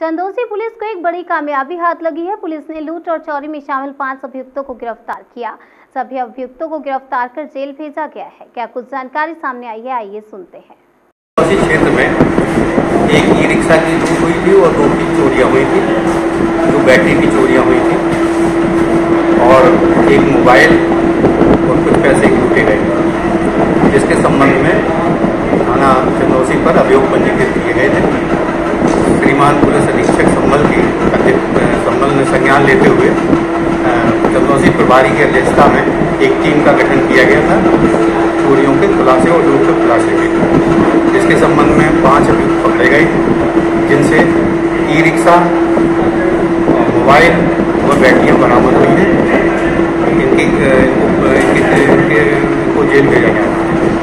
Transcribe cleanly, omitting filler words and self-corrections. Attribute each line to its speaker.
Speaker 1: Chandausi police को एक बड़ी कामयाबी हाथ लगी है। पुलिस ने लूट और चोरी में शामिल 5 अभियुक्तों को गिरफ्तार किया। सभी अभियुक्तों को गिरफ्तार कर जेल भेजा गया है। क्या कुछ जानकारी सामने आई है, आइए सुनते हैं।
Speaker 2: उसी क्षेत्र में एक ई रिक्शा की लूट हुई थी और 2 की चोरियां हुई थी, 2 बैटरी की चोरियां हुई थी और एक मोबाइल और कुछ पैसे लूटे गए, जिसके संबंध में थाना चंदौसी पर अभियोग पंजीकृत किए गए थे। श्रीमान पुलिस अधीक्षक संभल ने संज्ञान लेते हुए चंदौसी प्रभारी की अध्यक्षता में एक टीम का गठन किया गया था चोरियों के खुलासे और लूट के खुलासे के। इसके संबंध में 5 अभियुक्त पकड़े गए, जिनसे ई रिक्शा, मोबाइल और बैटरियां बरामद हुई हैं। इनको जेल भेजा गया।